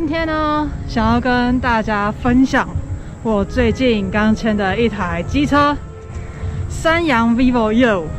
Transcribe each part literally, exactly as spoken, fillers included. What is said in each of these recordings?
天呢，想要跟大家分享我最近刚签的一台机车，三洋 Vivo 一二五。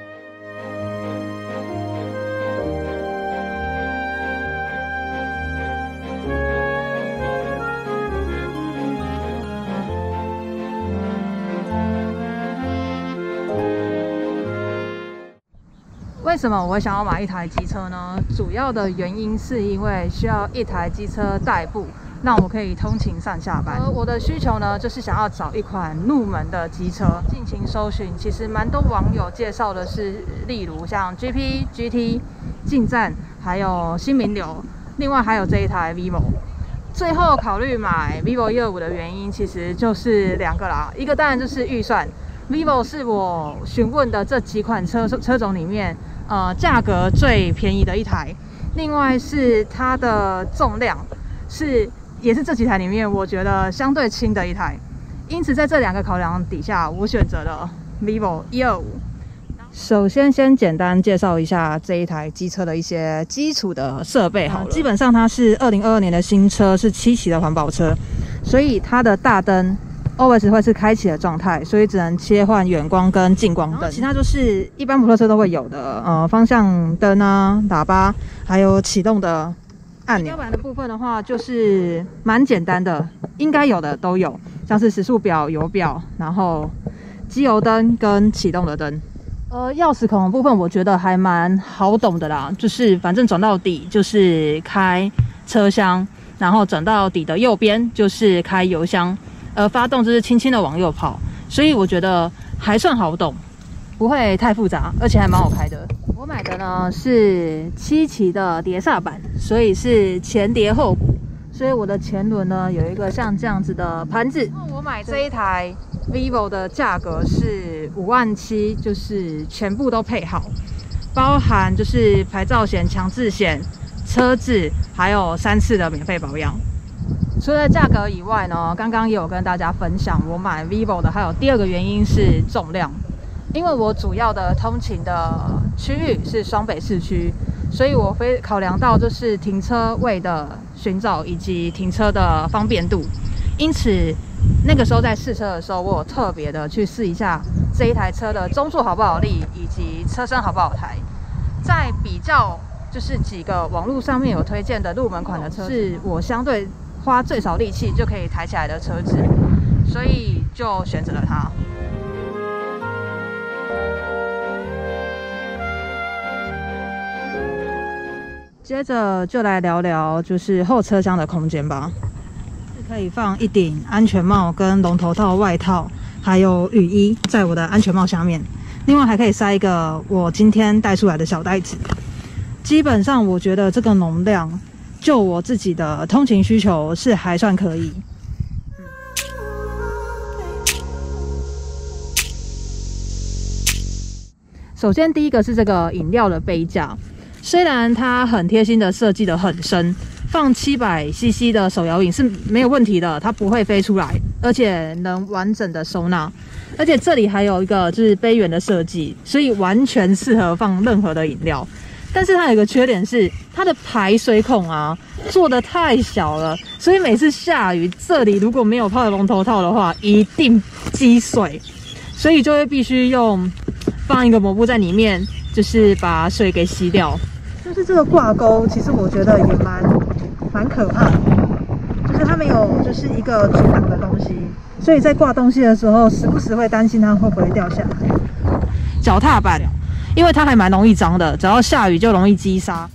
为什么我会想要买一台机车呢？主要的原因是因为需要一台机车代步，让我可以通勤上下班。而我的需求呢，就是想要找一款入门的机车。进行搜寻，其实蛮多网友介绍的是，例如像 G P、G T、进站，还有新名流，另外还有这一台 Vivo。最后考虑买 Vivo 一二五的原因，其实就是两个啦。一个当然就是预算 ，Vivo 是我询问的这几款车车种里面。呃，价格最便宜的一台，另外是它的重量是也是这几台里面我觉得相对轻的一台，因此在这两个考量底下，我选择了 Vivo 一二五。首先，先简单介绍一下这一台机车的一些基础的设备好了。基本上它是二零二二年的新车，是七期的环保车，所以它的大灯。always 会是开启的状态，所以只能切换远光跟近光灯，其他就是一般摩托车都会有的，呃，方向灯啊、喇叭，还有启动的按钮。仪表板的部分的话，就是蛮简单的，应该有的都有，像是时速表、油表，然后机油灯跟启动的灯。呃，钥匙孔的部分我觉得还蛮好懂的啦，就是反正转到底就是开车厢，然后转到底的右边就是开油箱。呃，发动就是轻轻的往右跑，所以我觉得还算好懂，不会太复杂，而且还蛮好开的。我买的呢是七期的碟刹版，所以是前碟后鼓，所以我的前轮呢有一个像这样子的盘子。我买这一台 Vivo 的价格是五万七，就是全部都配好，包含就是牌照险、强制险、车子，还有三次的免费保养。除了价格以外呢，刚刚也有跟大家分享，我买 Vivo 的还有第二个原因是重量，因为我主要的通勤的区域是双北市区，所以我非考量到就是停车位的寻找以及停车的方便度，因此那个时候在试车的时候，我有特别的去试一下这一台车的中速好不好立，以及车身好不好抬，在比较就是几个网络上面有推荐的入门款的车，是我相对花最少力气就可以抬起来的车子，所以就选择了它。接着就来聊聊就是后车厢的空间吧，是可以放一顶安全帽跟龙头套外套，还有雨衣在我的安全帽下面，另外还可以塞一个我今天带出来的小袋子。基本上我觉得这个容量。就我自己的通勤需求是还算可以。首先第一个是这个饮料的杯架，虽然它很贴心的设计的很深，放七百 C C 的手摇饮是没有问题的，它不会飞出来，而且能完整的收纳。而且这里还有一个就是杯缘的设计，所以完全适合放任何的饮料。但是它有一个缺点是，它的排水孔啊做得太小了，所以每次下雨，这里如果没有套龙头套的话，一定积水，所以就会必须用放一个抹布在里面，就是把水给吸掉。就是这个挂钩，其实我觉得也蛮蛮可怕的，就是它没有就是一个阻挡的东西，所以在挂东西的时候，时不时会担心它会不会掉下来。脚踏板。因为它还蛮容易脏的，只要下雨就容易积沙。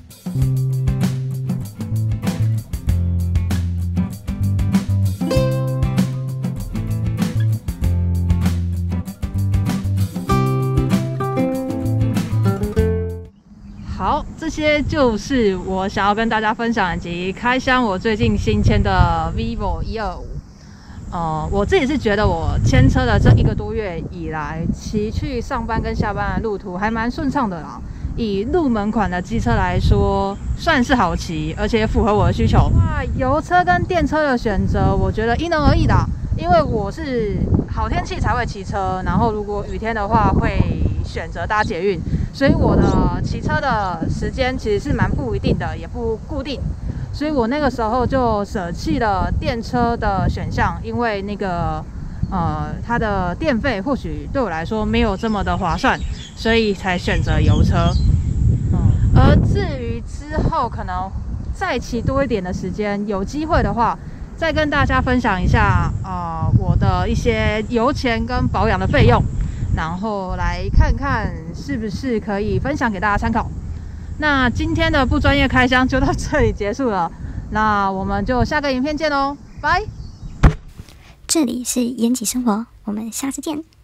好，这些就是我想要跟大家分享以及开箱我最近新签的 Vivo 一二五。呃，我自己是觉得我牵车的这一个多月以来，骑去上班跟下班的路途还蛮顺畅的啦。以入门款的机车来说，算是好骑，而且符合我的需求。那油车跟电车的选择，我觉得因人而异啦。因为我是好天气才会骑车，然后如果雨天的话会选择搭捷运，所以我的骑车的时间其实是蛮不一定的，也不固定。 所以我那个时候就舍弃了电车的选项，因为那个呃它的电费或许对我来说没有这么的划算，所以才选择油车。嗯，而至于之后可能再骑多一点的时间，有机会的话，再跟大家分享一下呃我的一些油钱跟保养的费用。然后来看看是不是可以分享给大家参考。那今天的不专业开箱就到这里结束了，那我们就下个影片见喽，拜。 这里是延吉生活，我们下次见。